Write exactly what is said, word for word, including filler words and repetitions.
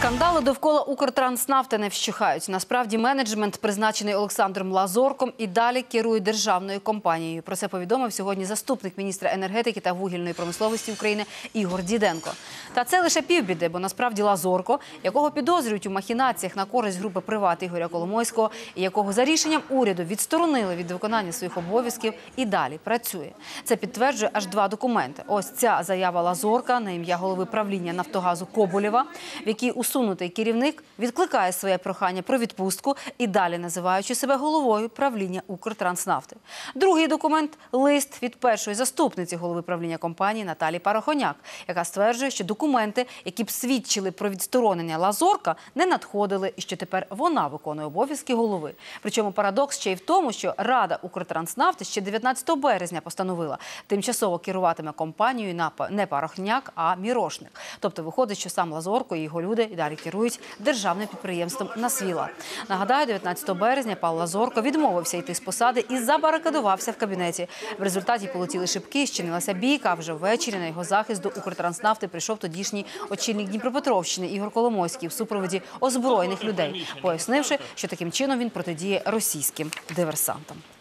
Скандали довкола Укртранснафти не вщухають. Насправді менеджмент, призначений Олександром Лазорком, і далі керує державною компанією. Про це повідомив сьогодні заступник міністра енергетики та вугільної промисловості України Ігор Діденко. Та це лише півбіди, бо насправді Лазорко, якого підозрюють у махінаціях на користь групи «Приват» Ігоря Коломойського, і якого за рішенням уряду відсторонили від виконання своїх обов'язків, і далі працює. Це підтверджує аж два документи. Ось ця заява Лазорка на ім'я голови правління «Нафтогазу» Коболєва, в якій усунутий керівник відкликає своє прохання про відпустку і далі називаючи себе головою правління Укртранснафти. Другий документ – лист від першої заступниці голови правління компанії Наталії Парохоняк, яка стверджує, що документи, які б свідчили про відсторонення Лазорка, не надходили і що тепер вона виконує обов'язки голови. Причому парадокс ще й в тому, що Рада Укртранснафти ще дев'ятнадцятого березня постановила, тимчасово керуватиме компанією не Парохоняк, а Мірошник. Тобто виходить, що сам Лазорко і його люди і далі керують державним підприємством на свій лад. Нагадаю, дев'ятнадцятого березня Павло Лазорко відмовився йти з посади і забарикадувався в кабінеті. В результаті полетіли шибки, щинилася бійка, а вже ввечері на його захист до Укртранснафти прийшов тодішній очільник Дніпропетровщини Ігор Коломойський в супроводі озброєних людей, пояснивши, що таким чином він протидіє російським диверсантам.